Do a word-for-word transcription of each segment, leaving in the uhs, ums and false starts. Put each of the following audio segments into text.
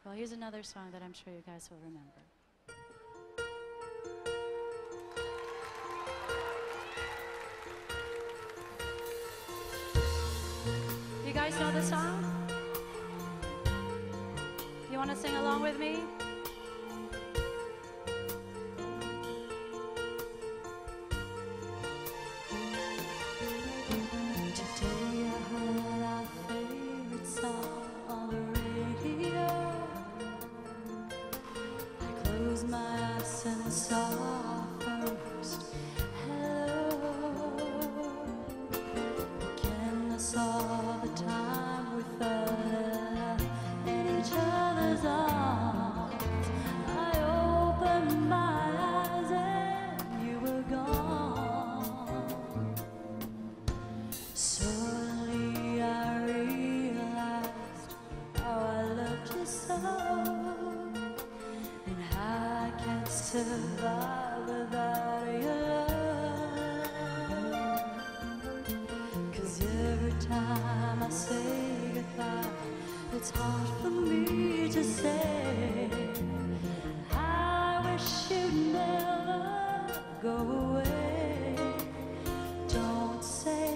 Well, here's another song that I'm sure you guys will remember. You guys know the song? You want to sing along with me? Today I heard our favorite song on the radio. I closed my eyes and saw our first hello. Again I saw the time we fell in each other's arms. I opened my eyes and you were gone. Suddenly I realized how I loved you so, and how I can't survive without your love. 'Cause every time I say goodbye, it's hard for me to say. I wish you'd never go away. Don't say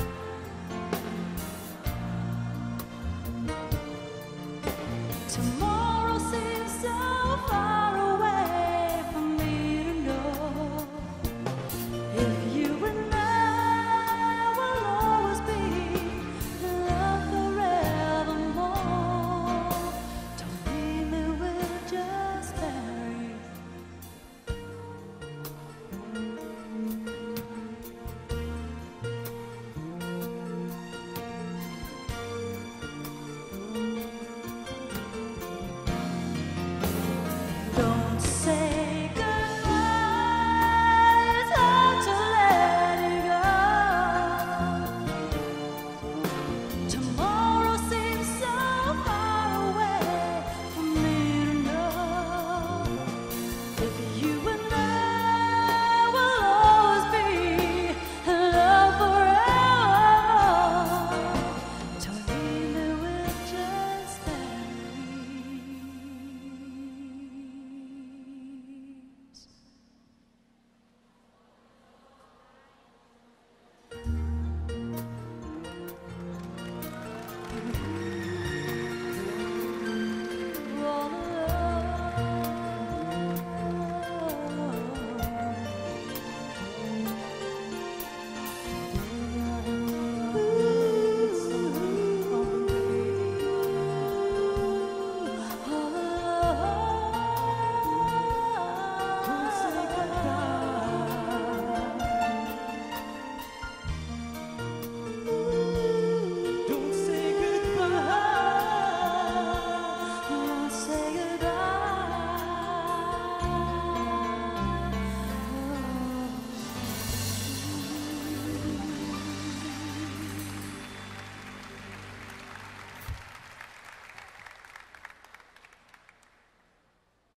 tomorrow.